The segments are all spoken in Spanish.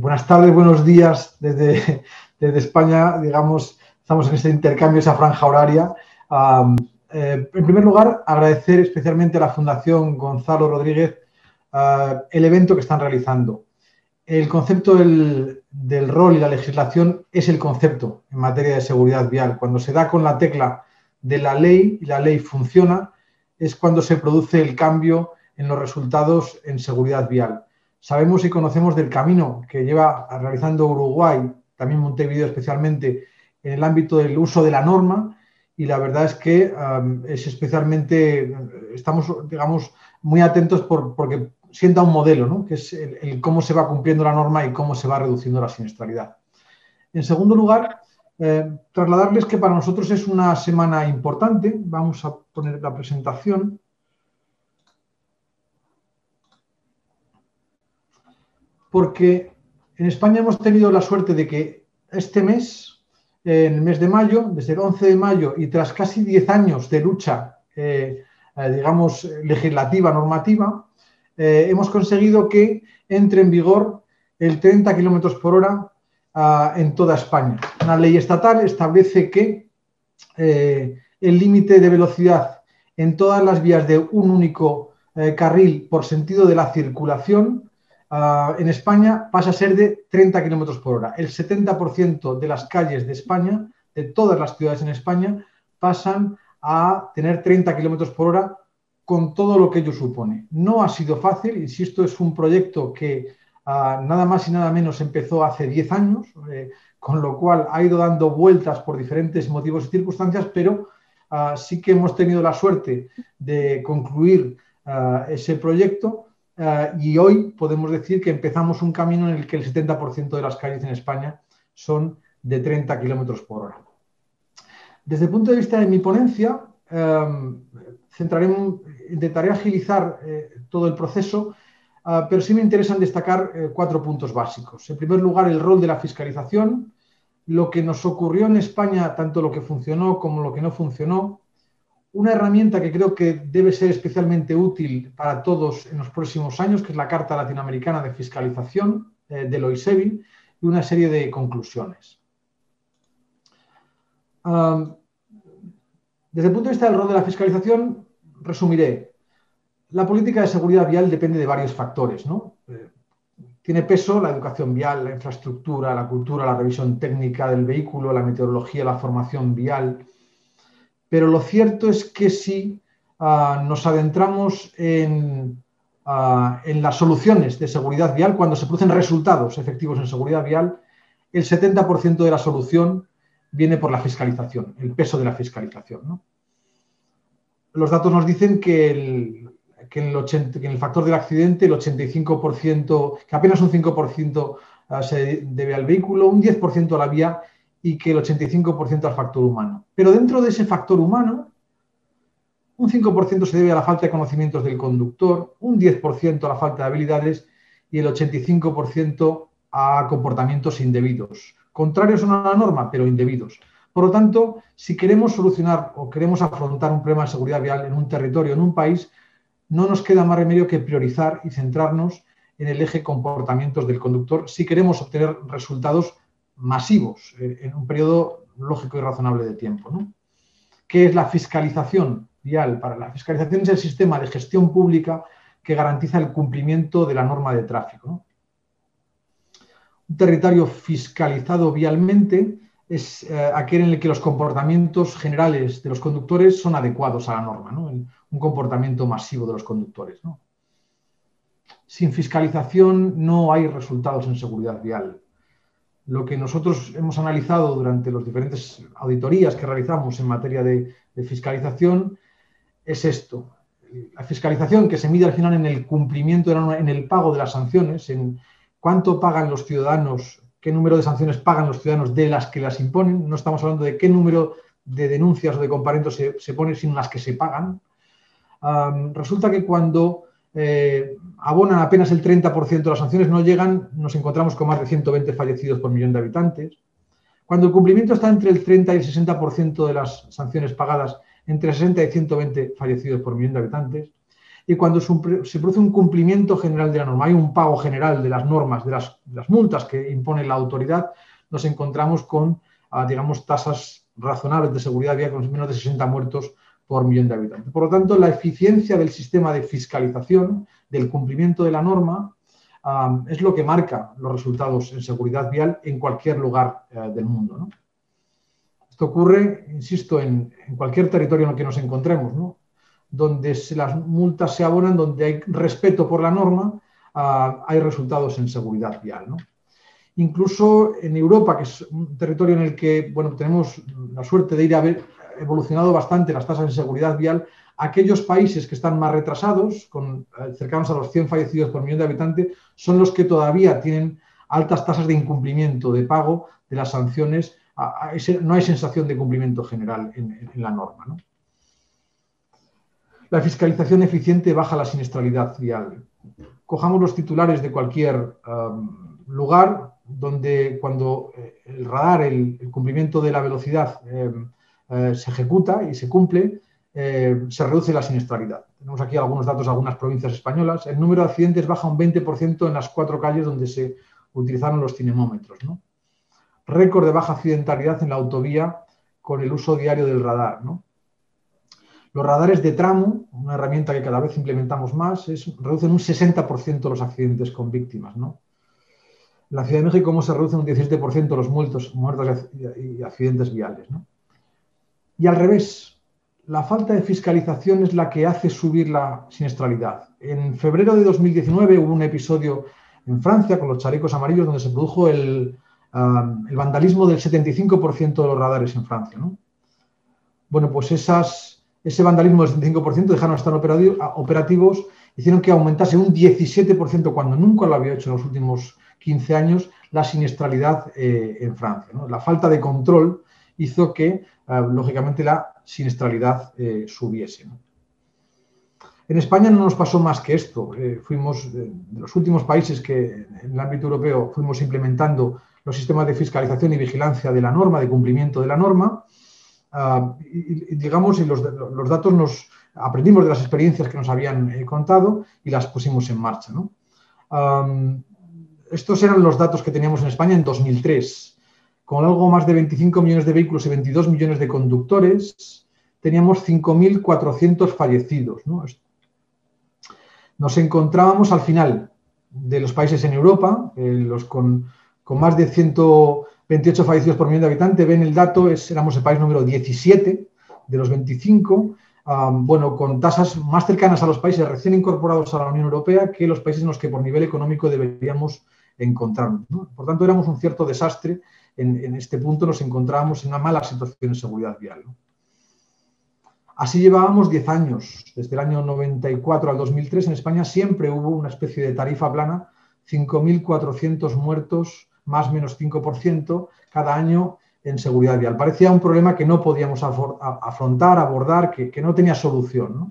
Buenas tardes, buenos días desde España, digamos, estamos en este intercambio, esa franja horaria. En primer lugar, agradecer especialmente a la Fundación Gonzalo Rodríguez el evento que están realizando. El concepto del rol y la legislación es el concepto en materia de seguridad vial. Cuando se da con la tecla de la ley y la ley funciona, es cuando se produce el cambio en los resultados en seguridad vial. Sabemos y conocemos del camino que lleva realizando Uruguay, también Montevideo especialmente, en el ámbito del uso de la norma, y la verdad es que es especialmente, estamos, digamos, muy atentos porque sienta un modelo, ¿no? Que es el cómo se va cumpliendo la norma y cómo se va reduciendo la siniestralidad. En segundo lugar, trasladarles que para nosotros es una semana importante. Vamos a poner la presentación. Porque en España hemos tenido la suerte de que este mes, en el mes de mayo, desde el 11 de mayo y tras casi 10 años de lucha, digamos, legislativa, normativa, hemos conseguido que entre en vigor el 30 km por hora en toda España. Una ley estatal establece que el límite de velocidad en todas las vías de un único carril por sentido de la circulación en España pasa a ser de 30 km por hora. El 70% de las calles de España, de todas las ciudades en España, pasan a tener 30 km por hora con todo lo que ello supone. No ha sido fácil, insisto, es un proyecto que nada más y nada menos empezó hace 10 años, con lo cual ha ido dando vueltas por diferentes motivos y circunstancias, pero sí que hemos tenido la suerte de concluir ese proyecto. Y hoy podemos decir que empezamos un camino en el que el 70% de las calles en España son de 30 km por hora. Desde el punto de vista de mi ponencia, intentaré agilizar todo el proceso, pero sí me interesan destacar 4 puntos básicos. En primer lugar, el rol de la fiscalización, lo que nos ocurrió en España, tanto lo que funcionó como lo que no funcionó. Una herramienta que creo que debe ser especialmente útil para todos en los próximos años, que es la Carta Latinoamericana de Fiscalización del OISEBI, y una serie de conclusiones. Desde el punto de vista del rol de la fiscalización, resumiré. La política de seguridad vial depende de varios factores, ¿no? Tiene peso la educación vial, la infraestructura, la cultura, la revisión técnica del vehículo, la meteorología, la formación vial. Pero lo cierto es que si nos adentramos en las soluciones de seguridad vial, cuando se producen resultados efectivos en seguridad vial, el 70% de la solución viene por la fiscalización, el peso de la fiscalización, ¿no? Los datos nos dicen que en el factor del accidente, el 85%, que apenas un 5% se debe al vehículo, un 10% a la vía, y que el 85% al factor humano. Pero dentro de ese factor humano, un 5% se debe a la falta de conocimientos del conductor, un 10% a la falta de habilidades y el 85% a comportamientos indebidos, contrarios a una norma, pero indebidos. Por lo tanto, si queremos solucionar o queremos afrontar un problema de seguridad vial en un territorio, en un país, no nos queda más remedio que priorizar y centrarnos en el eje comportamientos del conductor si queremos obtener resultados masivos en un periodo lógico y razonable de tiempo, ¿no? ¿Qué es la fiscalización vial? Para la fiscalización es el sistema de gestión pública que garantiza el cumplimiento de la norma de tráfico, ¿no? Un territorio fiscalizado vialmente es aquel en el que los comportamientos generales de los conductores son adecuados a la norma, ¿no? Un comportamiento masivo de los conductores, ¿no? Sin fiscalización no hay resultados en seguridad vial. Lo que nosotros hemos analizado durante las diferentes auditorías que realizamos en materia de fiscalización es esto. La fiscalización que se mide al final en el cumplimiento, en el pago de las sanciones, en cuánto pagan los ciudadanos, qué número de sanciones pagan los ciudadanos de las que las imponen. No estamos hablando de qué número de denuncias o de comparendos se ponen, sino las que se pagan. Resulta que cuando abonan apenas el 30% de las sanciones, no llegan, nos encontramos con más de 120 fallecidos por millón de habitantes. Cuando el cumplimiento está entre el 30 y el 60% de las sanciones pagadas, entre 60 y 120 fallecidos por millón de habitantes. y cuando se produce un cumplimiento general de la norma, hay un pago general de las normas, de las multas que impone la autoridad, nos encontramos con, digamos, tasas razonables de seguridad vial con menos de 60 muertos por millón de habitantes. Por lo tanto, la eficiencia del sistema de fiscalización, del cumplimiento de la norma, es lo que marca los resultados en seguridad vial en cualquier lugar del mundo, ¿no? Esto ocurre, insisto, en cualquier territorio en el que nos encontremos, ¿no? Donde las multas se abonan, donde hay respeto por la norma, hay resultados en seguridad vial, ¿no? Incluso en Europa, que es un territorio en el que, bueno, tenemos la suerte de ir a haber evolucionado bastante las tasas de seguridad vial, aquellos países que están más retrasados, cercanos a los 100 fallecidos por millón de habitantes, son los que todavía tienen altas tasas de incumplimiento, de pago de las sanciones. No hay sensación de cumplimiento general en la norma, ¿no? La fiscalización eficiente baja la siniestralidad vial. Cojamos los titulares de cualquier lugar donde cuando el radar, el cumplimiento de la velocidad se ejecuta y se cumple, se reduce la siniestralidad. Tenemos aquí algunos datos de algunas provincias españolas. El número de accidentes baja un 20% en las 4 calles donde se utilizaron los cinemómetros, ¿no? Récord de baja accidentalidad en la autovía con el uso diario del radar, ¿no? Los radares de tramo, una herramienta que cada vez implementamos más, reducen un 60% los accidentes con víctimas, ¿no? En la Ciudad de México, ¿cómo se reducen un 17% los muertos y accidentes viales, ¿no? Y al revés, la falta de fiscalización es la que hace subir la siniestralidad. En febrero de 2019 hubo un episodio en Francia con los chalecos amarillos donde se produjo el vandalismo del 75% de los radares en Francia, ¿no? Bueno, pues ese vandalismo del 75% dejaron de estar operativos, hicieron que aumentase un 17%, cuando nunca lo había hecho en los últimos 15 años, la siniestralidad en Francia, ¿no? La falta de control hizo que, lógicamente, la siniestralidad subiese, ¿no? En España no nos pasó más que esto. Fuimos de los últimos países que en el ámbito europeo fuimos implementando los sistemas de fiscalización y vigilancia de la norma, de cumplimiento de la norma. Digamos, y los datos aprendimos de las experiencias que nos habían contado y las pusimos en marcha, ¿no? Estos eran los datos que teníamos en España en 2003. Con algo más de 25 millones de vehículos y 22 millones de conductores, teníamos 5.400 fallecidos, ¿no? Nos encontrábamos al final de los países en Europa, los con más de 128 fallecidos por millón de habitantes. Ven el dato, éramos el país número 17 de los 25, bueno, con tasas más cercanas a los países recién incorporados a la Unión Europea que los países en los que por nivel económico deberíamos encontrarnos, ¿no? Por tanto, éramos un cierto desastre. En este punto nos encontrábamos en una mala situación de seguridad vial, ¿no? Así llevábamos 10 años. Desde el año 94 al 2003 en España siempre hubo una especie de tarifa plana, 5.400 muertos, más o menos 5% cada año en seguridad vial. Parecía un problema que no podíamos afrontar, abordar, que no tenía solución, ¿no?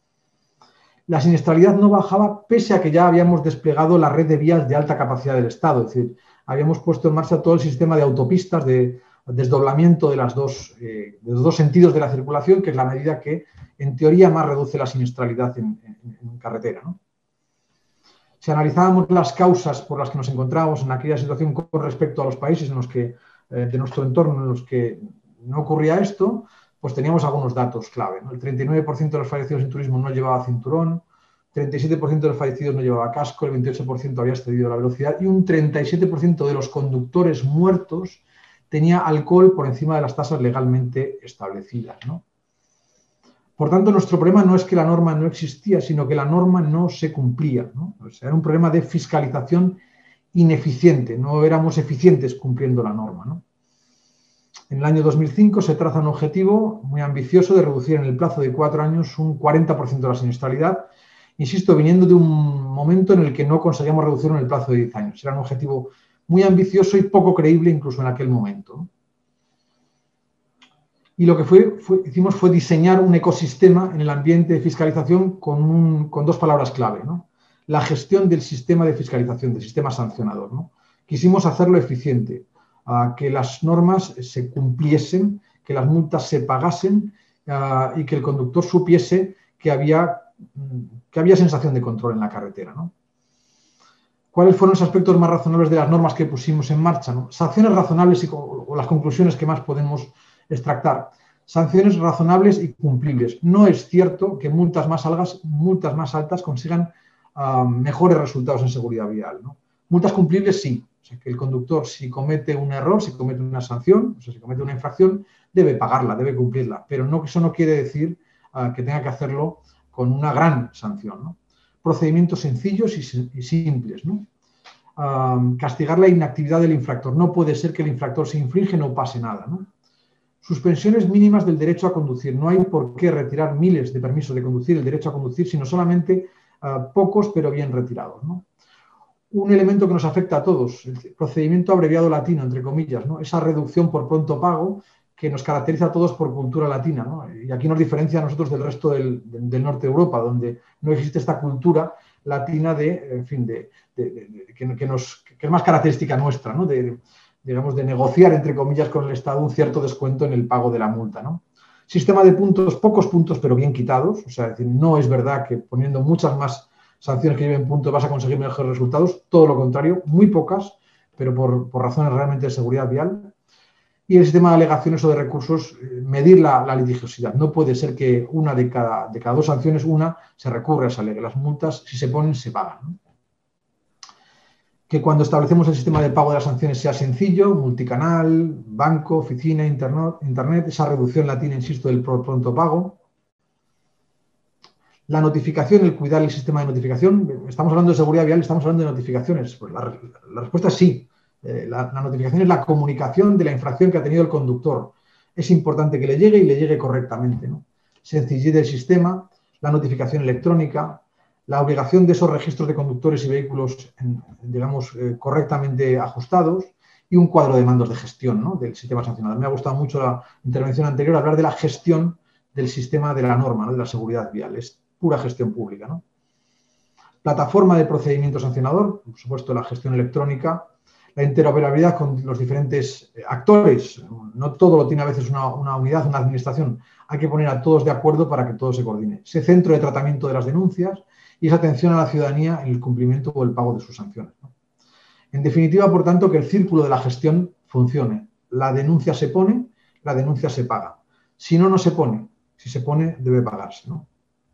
La siniestralidad no bajaba pese a que ya habíamos desplegado la red de vías de alta capacidad del Estado. Es decir, habíamos puesto en marcha todo el sistema de autopistas, de desdoblamiento de los dos sentidos de la circulación, que es la medida que, en teoría, más reduce la siniestralidad en carretera, ¿no? Si analizábamos las causas por las que nos encontrábamos en aquella situación con respecto a los países en los que, de nuestro entorno en los que no ocurría esto, pues teníamos algunos datos clave, ¿no? El 39% de los fallecidos en turismo no llevaba cinturón, 37% de los fallecidos no llevaba casco, el 28% había excedido la velocidad y un 37% de los conductores muertos tenía alcohol por encima de las tasas legalmente establecidas, ¿no? Por tanto, nuestro problema no es que la norma no existía, sino que la norma no se cumplía, ¿no? O sea, era un problema de fiscalización ineficiente, no éramos eficientes cumpliendo la norma, ¿no? En el año 2005 se traza un objetivo muy ambicioso de reducir en el plazo de 4 años un 40% de la siniestralidad, insisto, viniendo de un momento en el que no conseguíamos reducirlo en el plazo de 10 años. Era un objetivo muy ambicioso y poco creíble incluso en aquel momento, ¿no? Y lo que hicimos fue diseñar un ecosistema en el ambiente de fiscalización con dos palabras clave, ¿no? La gestión del sistema de fiscalización, del sistema sancionador, ¿no? Quisimos hacerlo eficiente, que las normas se cumpliesen, que las multas se pagasen y que el conductor supiese que había que había sensación de control en la carretera, ¿no? ¿Cuáles fueron los aspectos más razonables de las normas que pusimos en marcha, ¿no? Sanciones razonables o las conclusiones que más podemos extractar. Sanciones razonables y cumplibles. No es cierto que multas más altas consigan mejores resultados en seguridad vial, ¿no? Multas cumplibles sí. O sea, que el conductor, si comete un error, si comete una sanción, o sea, si comete una infracción, debe pagarla, debe cumplirla. Pero no, eso no quiere decir que tenga que hacerlo con una gran sanción, ¿no? Procedimientos sencillos y simples, ¿no? Castigar la inactividad del infractor. No puede ser que el infractor se infringe y no pase nada, ¿no? Suspensiones mínimas del derecho a conducir. No hay por qué retirar miles de permisos de conducir, el derecho a conducir, sino solamente pocos, pero bien retirados, ¿no? Un elemento que nos afecta a todos, el procedimiento abreviado latino, entre comillas, ¿no? Esa reducción por pronto pago que nos caracteriza a todos por cultura latina, ¿no? Y aquí nos diferencia a nosotros del resto del norte de Europa, donde no existe esta cultura latina que es más característica nuestra, ¿no? Digamos, de negociar, entre comillas, con el Estado un cierto descuento en el pago de la multa, ¿no? Sistema de puntos, pocos puntos, pero bien quitados. O sea, es decir, no es verdad que poniendo muchas más sanciones que lleven puntos vas a conseguir mejores resultados. Todo lo contrario, muy pocas, pero por razones realmente de seguridad vial. Y el sistema de alegaciones o de recursos, medir la litigiosidad. No puede ser que una de cada dos sanciones, una se recurre a esa ley. Las multas, si se ponen, se pagan, ¿no? Que cuando establecemos el sistema de pago de las sanciones sea sencillo, multicanal, banco, oficina, internet, esa reducción la tiene, insisto, del pronto pago. La notificación, el cuidar el sistema de notificación. Estamos hablando de seguridad vial, estamos hablando de notificaciones. Pues la respuesta es sí. La notificación es la comunicación de la infracción que ha tenido el conductor. Es importante que le llegue y le llegue correctamente, ¿no? Sencillez del sistema, la notificación electrónica, la obligación de esos registros de conductores y vehículos, digamos, correctamente ajustados y un cuadro de mandos de gestión, ¿no? Del sistema sancionador. Me ha gustado mucho la intervención anterior hablar de la gestión del sistema de la norma, ¿no? De la seguridad vial. Es pura gestión pública, ¿no? Plataforma de procedimiento sancionador, por supuesto la gestión electrónica, la interoperabilidad con los diferentes actores. No todo lo tiene a veces una unidad, una administración. Hay que poner a todos de acuerdo para que todo se coordine. Ese centro de tratamiento de las denuncias y esa atención a la ciudadanía en el cumplimiento o el pago de sus sanciones, ¿no? En definitiva, por tanto, que el círculo de la gestión funcione. La denuncia se pone, la denuncia se paga. Si no, no se pone. Si se pone, debe pagarse, ¿no?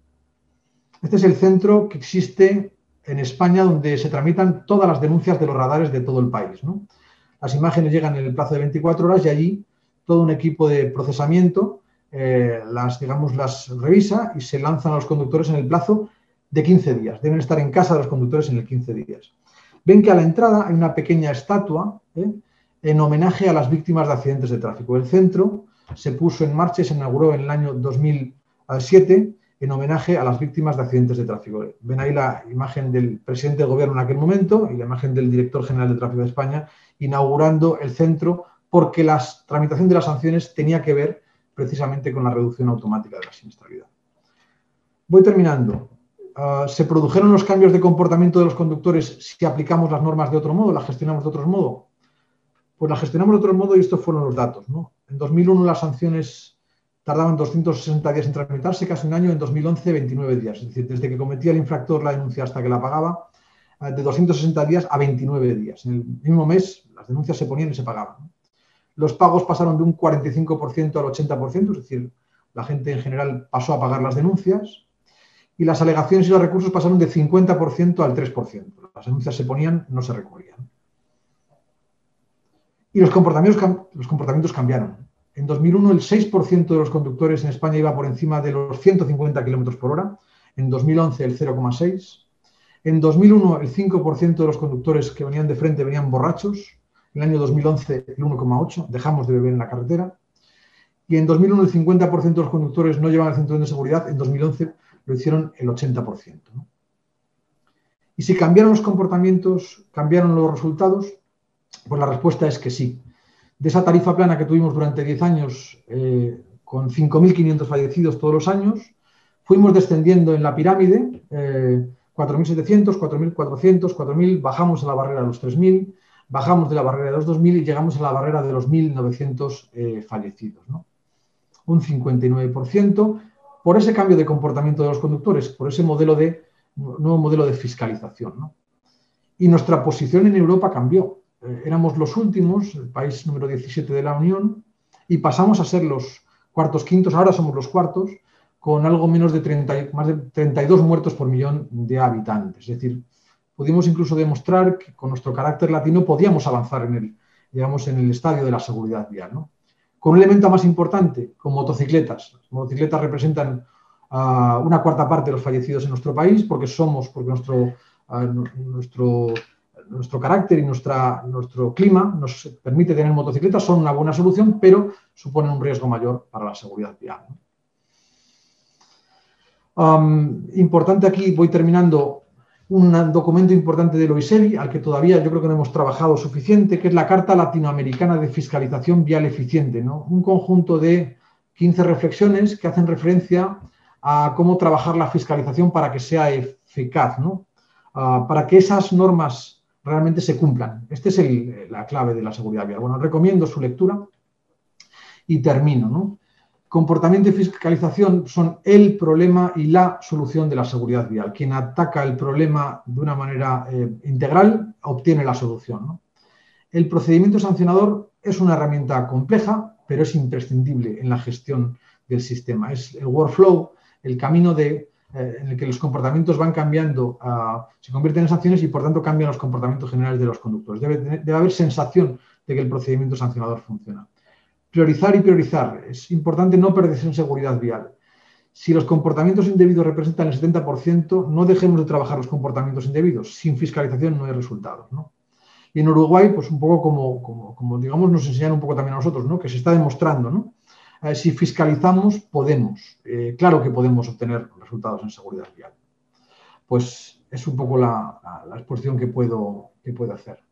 Este es el centro que existe en España donde se tramitan todas las denuncias de los radares de todo el país, ¿no? Las imágenes llegan en el plazo de 24 horas y allí todo un equipo de procesamiento las revisa y se lanzan a los conductores en el plazo de 15 días. Deben estar en casa de los conductores en el 15 días. Ven que a la entrada hay una pequeña estatua en homenaje a las víctimas de accidentes de tráfico. El centro se puso en marcha y se inauguró en el año 2007 en homenaje a las víctimas de accidentes de tráfico. Ven ahí la imagen del presidente del gobierno en aquel momento y la imagen del director general de tráfico de España inaugurando el centro porque la tramitación de las sanciones tenía que ver precisamente con la reducción automática de la siniestralidad. Voy terminando. ¿Se produjeron los cambios de comportamiento de los conductores si aplicamos las normas de otro modo, las gestionamos de otro modo? Pues las gestionamos de otro modo y estos fueron los datos, ¿no? En 2001 las sanciones tardaban 260 días en tramitarse, casi un año. En 2011, 29 días. Es decir, desde que cometía el infractor la denuncia hasta que la pagaba, de 260 días a 29 días. En el mismo mes las denuncias se ponían y se pagaban, ¿no? Los pagos pasaron de un 45% al 80%, es decir, la gente en general pasó a pagar las denuncias. Y las alegaciones y los recursos pasaron de 50% al 3%. Las denuncias se ponían, no se recurrían. Y los comportamientos cambiaron. En 2001 el 6% de los conductores en España iba por encima de los 150 km por hora. En 2011 el 0,6%. En 2001 el 5% de los conductores que venían de frente venían borrachos. En el año 2011 el 1,8%. Dejamos de beber en la carretera. Y en 2001 el 50% de los conductores no llevaban el cinturón de seguridad. En 2011 lo hicieron el 80%, ¿no? Y si cambiaron los comportamientos, cambiaron los resultados, pues la respuesta es que sí. De esa tarifa plana que tuvimos durante 10 años, con 5.500 fallecidos todos los años, fuimos descendiendo en la pirámide, 4.700, 4.400, 4.000, bajamos a la barrera de los 3.000, bajamos de la barrera de los 2.000 y llegamos a la barrera de los 1.900 fallecidos, ¿no? Un 59%. por ese cambio de comportamiento de los conductores, por ese nuevo modelo de fiscalización, ¿no? Y nuestra posición en Europa cambió. Éramos los últimos, el país número 17 de la Unión, y pasamos a ser los cuartos, quintos, ahora somos los cuartos, con algo menos de más de 32 muertos por millón de habitantes. Es decir, pudimos incluso demostrar que con nuestro carácter latino podíamos avanzar en el estadio de la seguridad vial, ¿no? Con un elemento más importante, con motocicletas. Las motocicletas representan una cuarta parte de los fallecidos en nuestro país porque nuestro carácter y nuestro clima nos permite tener motocicletas, son una buena solución, pero suponen un riesgo mayor para la seguridad vial, ¿no? Importante aquí, voy terminando, un documento importante del OISEVI, al que todavía yo creo que no hemos trabajado suficiente, que es la Carta Latinoamericana de Fiscalización Vial Eficiente, ¿no? Un conjunto de 15 reflexiones que hacen referencia a cómo trabajar la fiscalización para que sea eficaz, ¿no? Para que esas normas realmente se cumplan. Esta es la clave de la seguridad vial. Bueno, recomiendo su lectura y termino, ¿no? Comportamiento y fiscalización son el problema y la solución de la seguridad vial. Quien ataca el problema de una manera integral obtiene la solución, ¿no? El procedimiento sancionador es una herramienta compleja, pero es imprescindible en la gestión del sistema. Es el workflow, el camino en el que los comportamientos van cambiando, se convierten en sanciones y, por tanto, cambian los comportamientos generales de los conductores. Debe haber sensación de que el procedimiento sancionador funciona. Priorizar y priorizar. Es importante no perderse en seguridad vial. Si los comportamientos indebidos representan el 70%, no dejemos de trabajar los comportamientos indebidos. Sin fiscalización no hay resultados, ¿no? Y en Uruguay, pues un poco como digamos, nos enseñan un poco también a nosotros, ¿no? Que se está demostrando, ¿no? Si fiscalizamos, podemos. Claro que podemos obtener resultados en seguridad vial. Pues es un poco la exposición que puedo hacer.